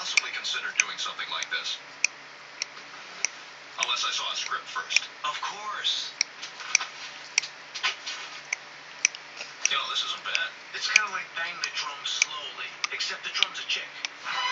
possibly consider doing something like this. Unless I saw a script first. Of course. You know, this isn't bad. It's kind of like bang the drum slowly, except the drum's a chick.